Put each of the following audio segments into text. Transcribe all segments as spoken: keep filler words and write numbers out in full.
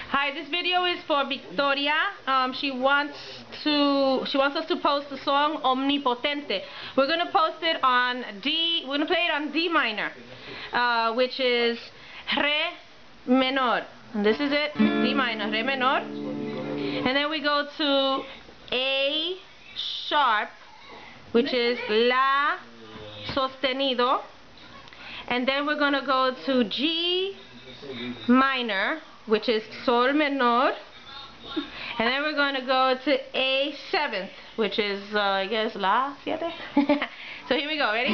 Hi, this video is for Victoria. Um, she wants to she wants us to post the song Omnipotente. We're gonna post it on D. We're gonna play it on D minor, uh, which is Re menor. And this is it, D minor, Re menor. And then we go to A sharp, which is La sostenido. And then we're gonna go to G minor, which is Sol menor, and then we're going to go to A seventh, which is, uh, I guess, La siete. So here we go, ready?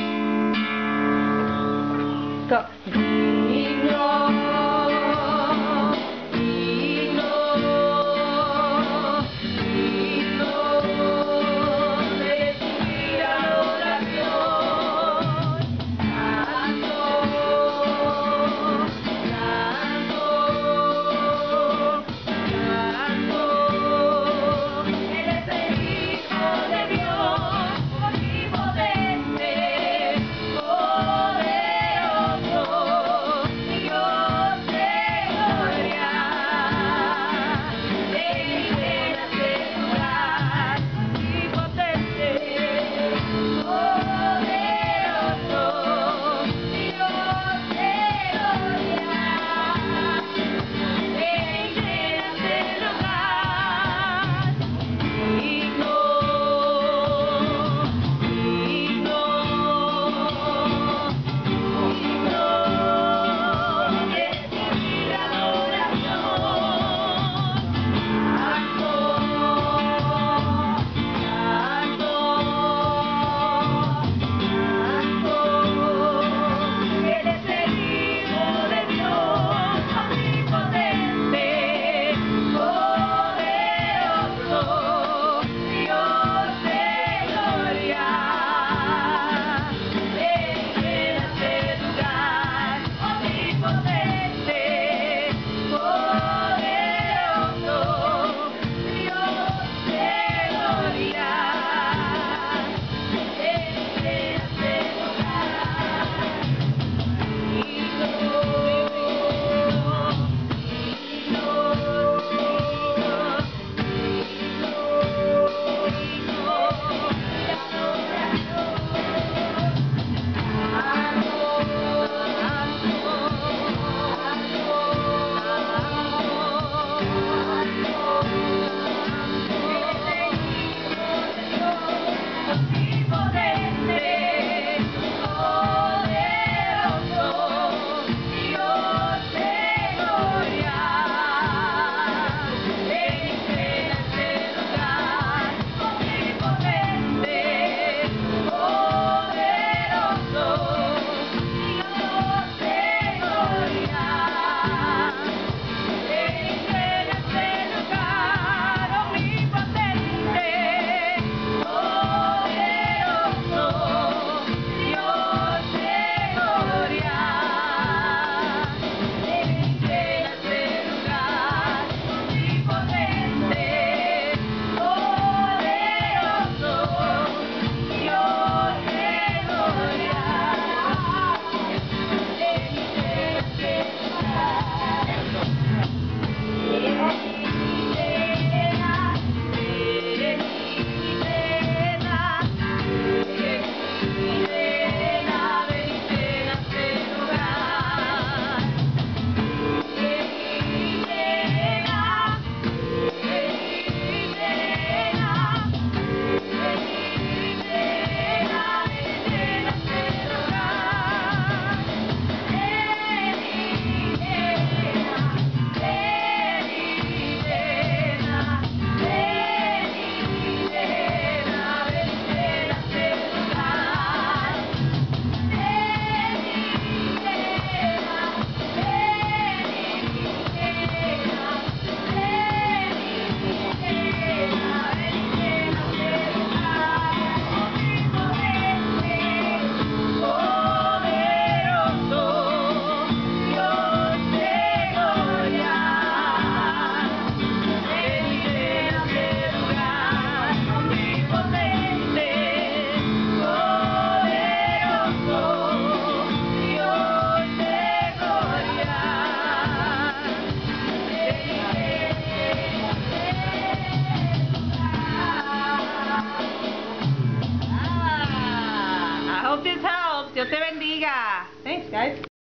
Go. Hope this helps. Dios te bendiga. Thanks, guys.